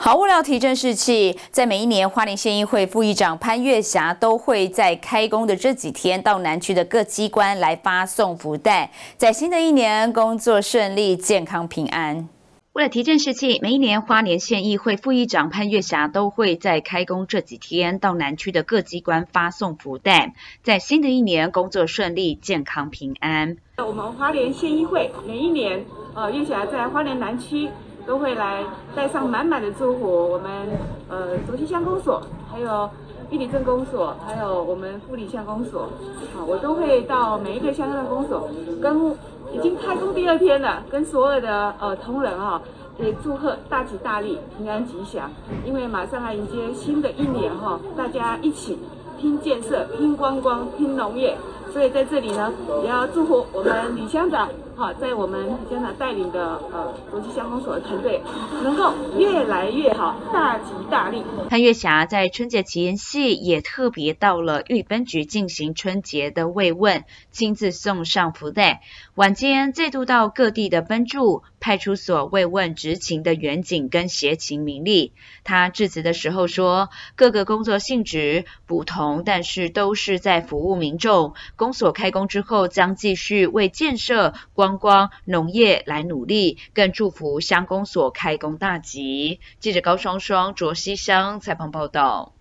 好物料提振士气，在每一年花莲县议会副议长潘月霞都会在开工的这几天到南区的各机关来发送福袋，在新的一年工作顺利、健康平安。为了提振士气，每一年花莲县议会副议长潘月霞都会在开工这几天到南区的各机关发送福袋，在新的一年工作顺利、健康平安。 我们花莲县议会每一年，月霞在花莲南区都会来带上满满的祝福。我们卓溪乡公所，还有玉里镇公所，还有我们富里乡公所，我都会到每一个乡镇公所，跟已经开工第2天了，跟所有的同仁也祝贺大吉大利、平安吉祥。因为马上要迎接新的一年大家一起拼建设、拼观光、拼农业。所以在这里呢，也要祝福我们李乡长，在我们李乡长带领的卓溪乡公所的团队，能够越来越好，大吉大利。 潘月霞在春节前夕也特别到了玉分局进行春节的慰问，亲自送上福袋。晚间再度到各地的分驻派出所慰问执勤的员警跟协勤民力。他致辞的时候说，各个工作性质不同，但是都是在服务民众。公所开工之后，将继续为建设、观光、农业来努力，更祝福乡公所开工大吉。记者高双双卓溪乡采访报道。